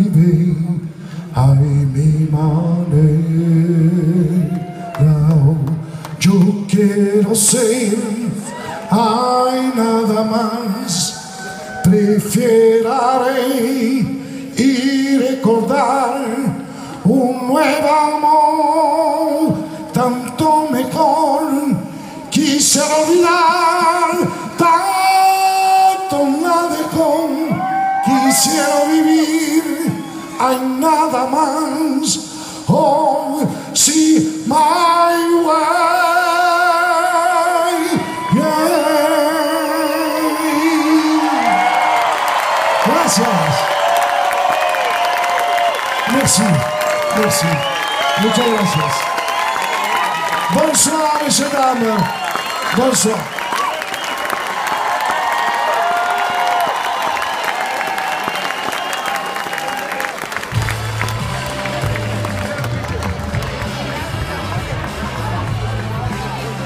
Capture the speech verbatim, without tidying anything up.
vivre à mi manera. Yo quiero ser, hay nada más. Prefieraré y recordar un nuevo amor, tanto mejor. Quisiera olvidar, tanto la dejó. Quisiera vivir, hay nada más. Oh, see my way, yeah. Gracias. Merci, merci. Muchas gracias. Bonsoir, messieurs, dames. Bonsoir.